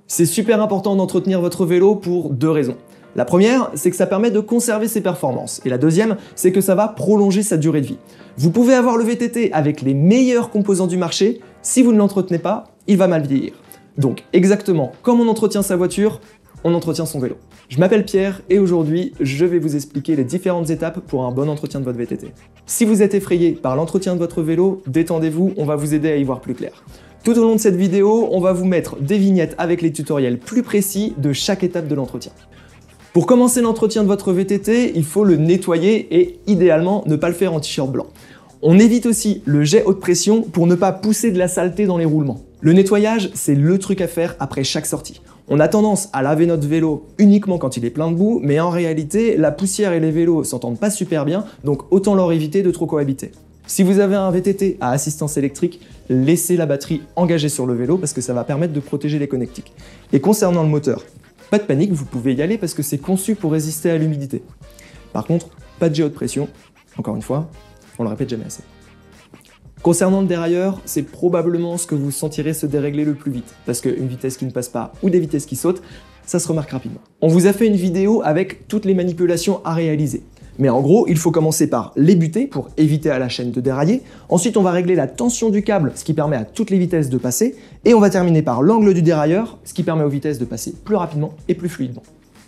C'est super important d'entretenir votre vélo pour deux raisons. La première, c'est que ça permet de conserver ses performances. Et la deuxième, c'est que ça va prolonger sa durée de vie. Vous pouvez avoir le VTT avec les meilleurs composants du marché, si vous ne l'entretenez pas, il va mal vieillir. Donc exactement comme on entretient sa voiture, on entretient son vélo. Je m'appelle Pierre et aujourd'hui, je vais vous expliquer les différentes étapes pour un bon entretien de votre VTT. Si vous êtes effrayé par l'entretien de votre vélo, détendez-vous, on va vous aider à y voir plus clair. Tout au long de cette vidéo, on va vous mettre des vignettes avec les tutoriels plus précis de chaque étape de l'entretien. Pour commencer l'entretien de votre VTT, il faut le nettoyer et idéalement ne pas le faire en t-shirt blanc. On évite aussi le jet haute pression pour ne pas pousser de la saleté dans les roulements. Le nettoyage, c'est le truc à faire après chaque sortie. On a tendance à laver notre vélo uniquement quand il est plein de boue, mais en réalité, la poussière et les vélos s'entendent pas super bien, donc autant leur éviter de trop cohabiter. Si vous avez un VTT à assistance électrique, laissez la batterie engagée sur le vélo parce que ça va permettre de protéger les connectiques. Et concernant le moteur, pas de panique, vous pouvez y aller parce que c'est conçu pour résister à l'humidité. Par contre, pas de jet haute pression, encore une fois, on le répète jamais assez. Concernant le dérailleur, c'est probablement ce que vous sentirez se dérégler le plus vite, parce qu'une vitesse qui ne passe pas ou des vitesses qui sautent, ça se remarque rapidement. On vous a fait une vidéo avec toutes les manipulations à réaliser. Mais en gros, il faut commencer par les buter pour éviter à la chaîne de dérailler. Ensuite, on va régler la tension du câble, ce qui permet à toutes les vitesses de passer. Et on va terminer par l'angle du dérailleur, ce qui permet aux vitesses de passer plus rapidement et plus fluidement.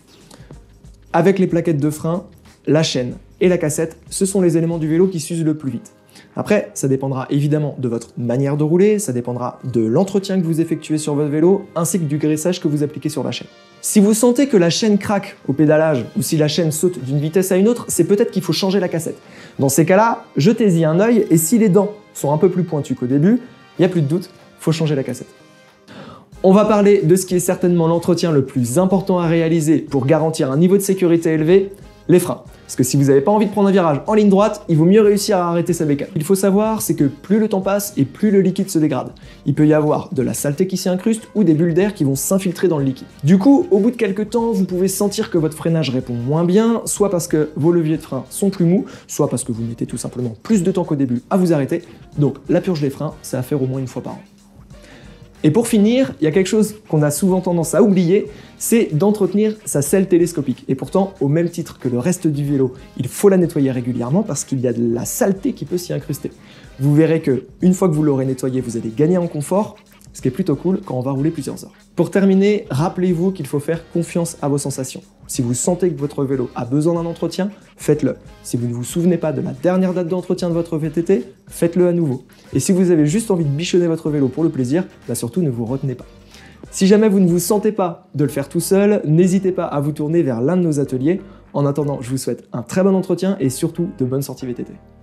Avec les plaquettes de frein, la chaîne et la cassette, ce sont les éléments du vélo qui s'usent le plus vite. Après, ça dépendra évidemment de votre manière de rouler, ça dépendra de l'entretien que vous effectuez sur votre vélo, ainsi que du graissage que vous appliquez sur la chaîne. Si vous sentez que la chaîne craque au pédalage, ou si la chaîne saute d'une vitesse à une autre, c'est peut-être qu'il faut changer la cassette. Dans ces cas-là, jetez-y un œil, et si les dents sont un peu plus pointues qu'au début, il n'y a plus de doute, il faut changer la cassette. On va parler de ce qui est certainement l'entretien le plus important à réaliser pour garantir un niveau de sécurité élevé, les freins. Parce que si vous n'avez pas envie de prendre un virage en ligne droite, il vaut mieux réussir à arrêter sa bécane. Il faut savoir, c'est que plus le temps passe et plus le liquide se dégrade. Il peut y avoir de la saleté qui s'y incruste ou des bulles d'air qui vont s'infiltrer dans le liquide. Du coup, au bout de quelques temps, vous pouvez sentir que votre freinage répond moins bien, soit parce que vos leviers de frein sont plus mous, soit parce que vous mettez tout simplement plus de temps qu'au début à vous arrêter. Donc la purge des freins, c'est à faire au moins une fois par an. Et pour finir, il y a quelque chose qu'on a souvent tendance à oublier, c'est d'entretenir sa selle télescopique. Et pourtant, au même titre que le reste du vélo, il faut la nettoyer régulièrement parce qu'il y a de la saleté qui peut s'y incruster. Vous verrez que une fois que vous l'aurez nettoyé, vous allez gagner en confort, ce qui est plutôt cool quand on va rouler plusieurs heures. Pour terminer, rappelez-vous qu'il faut faire confiance à vos sensations. Si vous sentez que votre vélo a besoin d'un entretien, faites-le. Si vous ne vous souvenez pas de la dernière date d'entretien de votre VTT, faites-le à nouveau. Et si vous avez juste envie de bichonner votre vélo pour le plaisir, bah surtout ne vous retenez pas. Si jamais vous ne vous sentez pas de le faire tout seul, n'hésitez pas à vous tourner vers l'un de nos ateliers. En attendant, je vous souhaite un très bon entretien et surtout de bonnes sorties VTT.